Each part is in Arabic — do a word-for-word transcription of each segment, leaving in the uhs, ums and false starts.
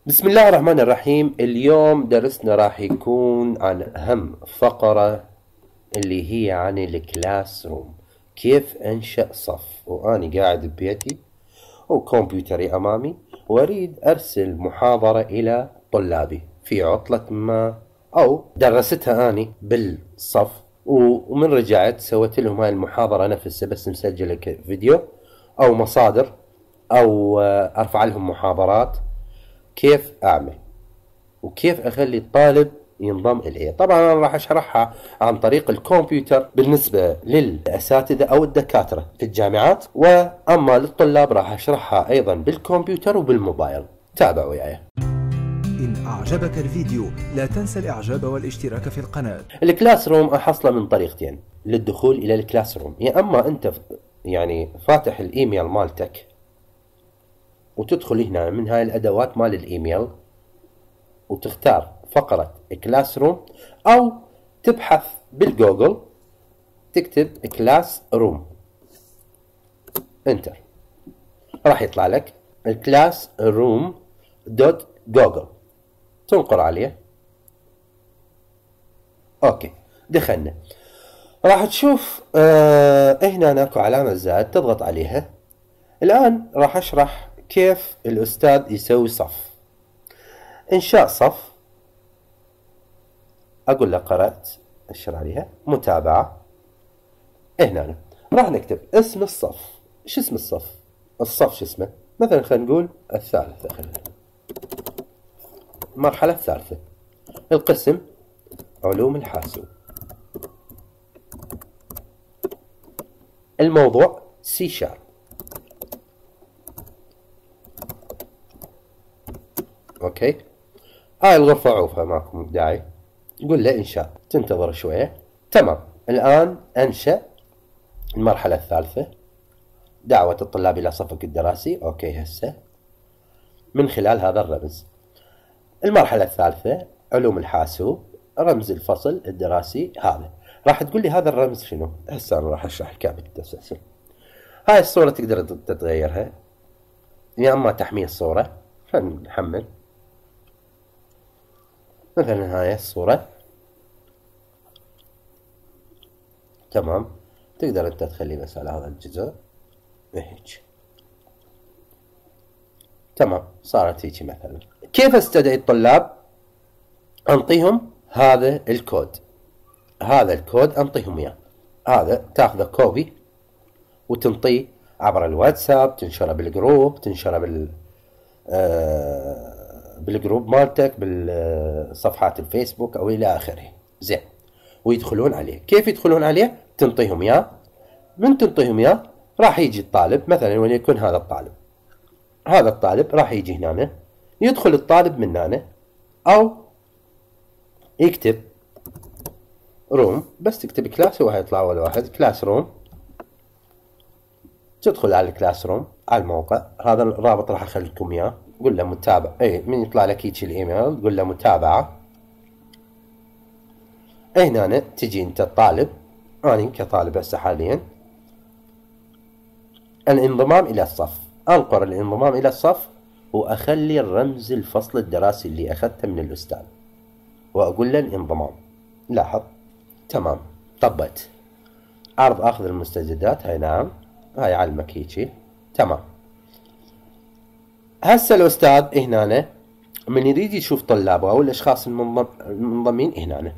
بسم الله الرحمن الرحيم. اليوم درسنا راح يكون عن أهم فقرة اللي هي عن الكلاس روم. كيف أنشأ صف وأنا قاعد ببيتي وكمبيوتري أمامي وأريد أرسل محاضرة إلى طلابي في عطلة ما، أو درستها أني بالصف ومن رجعت سويت لهم هاي المحاضرة نفسها بس مسجلة كفيديو أو مصادر أو أرفع لهم محاضرات. كيف أعمل وكيف أخلي الطالب ينضم إلي؟ طبعا أنا راح أشرحها عن طريق الكمبيوتر بالنسبة للأساتذة أو الدكاترة في الجامعات، وأما للطلاب راح أشرحها أيضا بالكمبيوتر وبالموبايل. تابعوا وياي. إن أعجبك الفيديو لا تنسى الإعجاب والاشتراك في القناة. الكلاس روم أحصله من طريقتين للدخول إلى الكلاس روم. يا أما أنت يعني فاتح الإيميل مالتك وتدخل هنا من هاي الأدوات مال الإيميل وتختار فقرة كلاس روم، أو تبحث بالجوجل تكتب كلاس روم انتر، راح يطلع لك الكلاس روم دوت جوجل، تنقر عليه. اوكي دخلنا، راح تشوف آه هنا اكو علامة زائد تضغط عليها. الآن راح أشرح كيف الأستاذ يسوي صف. إنشاء صف، أقول له قرأت، أشر عليها متابعة. هنا راح نكتب اسم الصف. شو اسم الصف؟ الصف شو اسمه؟ مثلا خلينا نقول الثالثة، خلينا المرحلة الثالثة. القسم علوم الحاسوب. الموضوع سي شارب. اوكي، هاي الغرفة عوفها ماكو داعي. قول له انشاء، تنتظر شوية. تمام، الآن أنشأ المرحلة الثالثة، دعوة الطلاب إلى صفك الدراسي. أوكي، هسه من خلال هذا الرمز. المرحلة الثالثة علوم الحاسوب، رمز الفصل الدراسي هذا. راح تقول لي هذا الرمز شنو؟ هسه أنا راح أشرح لك بالتسلسل. هاي الصورة تقدر تتغيرها، يا أما تحميل الصورة. خلينا نحمل مثلا هاي الصورة. تمام، تقدر انت تخلي بس على هذا الجزء هيك. تمام، صارت هيك. مثلا كيف استدعي الطلاب؟ انطيهم هذا الكود، هذا الكود انطيهم اياه. هذا تاخذه كوبي وتنطيه عبر الواتساب، تنشره بالجروب، تنشره بال آه بالجروب مالتك، بالصفحات الفيسبوك او الى اخره. زين، ويدخلون عليه. كيف يدخلون عليه؟ تنطيهم اياه. من تنطيهم اياه راح يجي الطالب، مثلا وليكن هذا الطالب، هذا الطالب راح يجي هنا، يدخل الطالب من هنا، او يكتب روم، بس تكتب كلاس هو هيطلع اول واحد كلاس روم. تدخل على الكلاس روم على الموقع. هذا الرابط راح اخلي لكم اياه. قول له متابع، اي من يطلع لك هيك الايميل قول له متابعة. هنا تجي انت الطالب، انا كطالب هسه حاليا الانضمام الى الصف. انقر الانضمام الى الصف واخلي الرمز الفصل الدراسي اللي اخذته من الاستاذ واقول له الانضمام. لاحظ. تمام، طبت عرض اخذ المستجدات. هاي نعم، هاي علمك هيجي. تمام، هسه الاستاذ هنا من يريد يشوف طلابه او الاشخاص المنضمين هنا،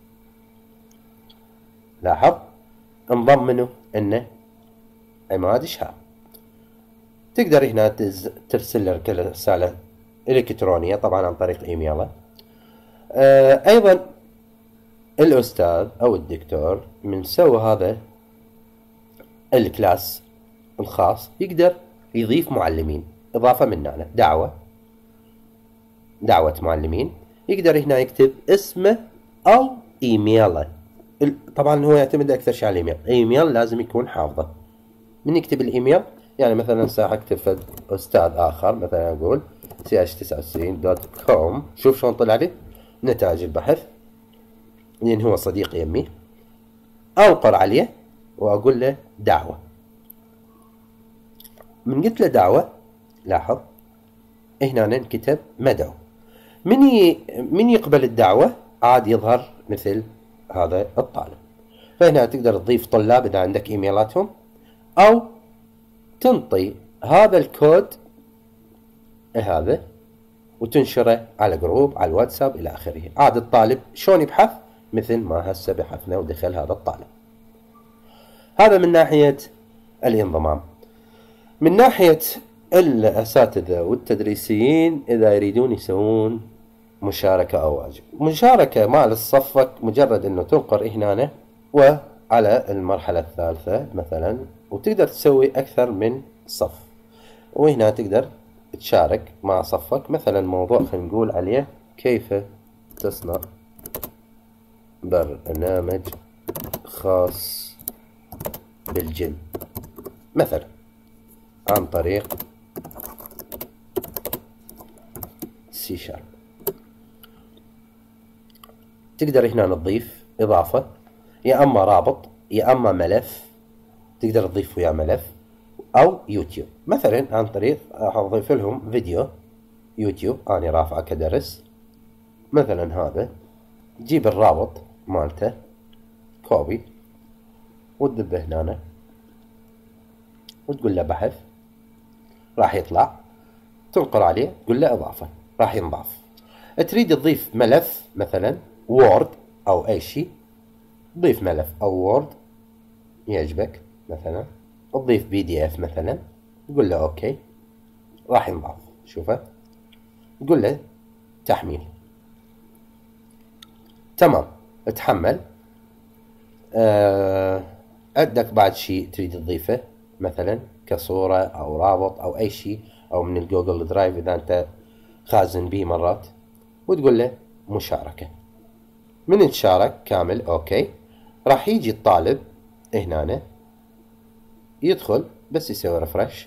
لاحظ انضم منه انه عماد شهاب. تقدر هنا ترسل له رسالة إلكترونية طبعا عن طريق إيميله. آه أيضا الأستاذ أو الدكتور من سوى هذا الكلاس الخاص يقدر يضيف معلمين. إضافة من هنا دعوة، دعوة معلمين. يقدر هنا يكتب اسمه أو إيميله. طبعا هو يعتمد أكثر شيء على الإيميل. إيميل لازم يكون حافظه. من يكتب الإيميل، يعني مثلا ساعة اكتب أستاذ آخر، مثلا أقول سي اتش تسعة وتسعين دوت كوم. شوف شلون طلع لي نتائج البحث، لأن هو صديق يمي. أنقر عليه وأقول له دعوة. من قلت له دعوة، لاحظ هنا نكتب مدعو. من ي... من يقبل الدعوة عاد يظهر مثل هذا الطالب. فهنا تقدر تضيف طلاب إذا عندك إيميلاتهم، أو تنطي هذا الكود هذا وتنشره على جروب على الواتساب إلى آخره. عاد الطالب شلون يبحث؟ مثل ما هسه بحثنا ودخل هذا الطالب. هذا من ناحية الانضمام. من ناحية الأساتذة والتدريسيين إذا يريدون يسوون مشاركة أو واجب، مشاركة مع الصفك مجرد أنه تنقر هنا وعلى المرحلة الثالثة مثلا، وتقدر تسوي أكثر من صف، وهنا تقدر تشارك مع صفك. مثلا موضوع خلينا نقول عليه كيف تصنع برنامج خاص بالجيم مثلا عن طريق سي شارب. تقدر هنا تضيف إضافة، يا أما رابط يا أما ملف، تقدر تضيف ويا ملف أو يوتيوب. مثلا عن طريق أضيف لهم فيديو يوتيوب أنا رافعه كدرس مثلا، هذا تجيب الرابط مالته كوبي وتدبه هنا وتقول له بحث، راح يطلع، تنقر عليه تقول له إضافة راح ينضاف. تريد تضيف ملف مثلا وورد أو أي شيء، تضيف ملف أو وورد يعجبك مثلا، تضيف بي دي اف مثلا، تقول له اوكي راح ينضاف. شوفه تقول له تحميل، تمام تحمل. أه عندك بعد شيء تريد تضيفه مثلا كصورة او رابط او اي شيء، او من الجوجل درايف اذا انت خازن به مرات، وتقول له مشاركة. من تشارك كامل اوكي، راح يجي الطالب هنا يدخل بس يسوي ريفرش.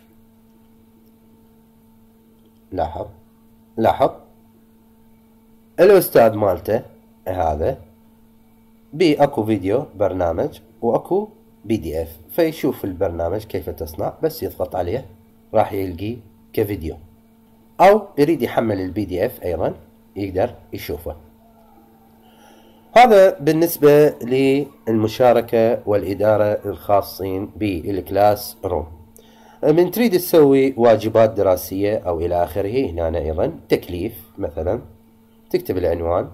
لاحظ لاحظ الاستاذ مالته هذا بي اكو فيديو برنامج واكو بي دي اف، فيشوف البرنامج كيف تصنع، بس يضغط عليه راح يلقيه كفيديو، او يريد يحمل البي دي اف ايضا يقدر يشوفه. هذا بالنسبة للمشاركة والإدارة الخاصين بالكلاس روم. من تريد تسوي واجبات دراسية أو إلى آخره، هنا أيضا تكليف مثلا تكتب العنوان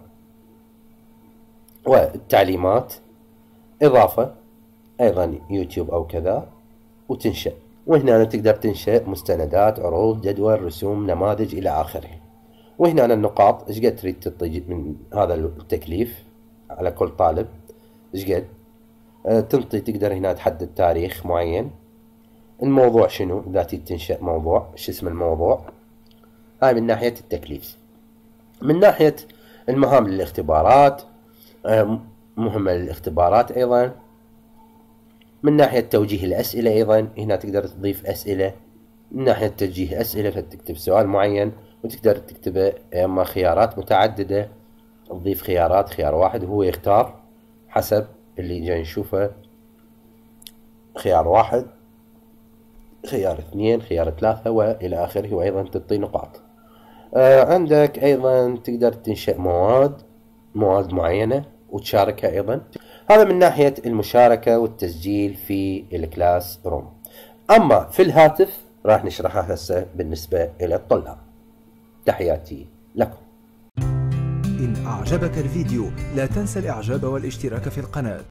والتعليمات، إضافة أيضا يوتيوب أو كذا، وتنشأ. وهنا تقدر تنشأ مستندات، عروض، جدول، رسوم، نماذج إلى آخره. وهنا النقاط إيش قد تريد تعطي من هذا التكليف على كل طالب إيش قد أه تنطي. تقدر هنا تحدد تاريخ معين، الموضوع شنو إذا تريد تنشأ موضوع، شو اسم الموضوع. هاي من ناحية التكليف. من ناحية المهام للاختبارات، أه مهمة للاختبارات أيضا. من ناحية توجيه الأسئلة أيضا، هنا تقدر تضيف أسئلة. من ناحية توجيه أسئلة فتكتب سؤال معين وتقدر تكتبه، اما خيارات متعددة تضيف خيارات، خيار واحد هو يختار حسب اللي جاي نشوفه، خيار واحد، خيار اثنين، خيار ثلاثة والى اخره، وايضا تعطي نقاط. آه عندك ايضا تقدر تنشئ مواد مواد معينة وتشاركها ايضا. هذا من ناحية المشاركة والتسجيل في الكلاس روم. اما في الهاتف راح نشرحها هسه بالنسبة الى الطلاب. تحياتي لكم. إن أعجبك الفيديو لا تنسى الإعجاب والاشتراك في القناة.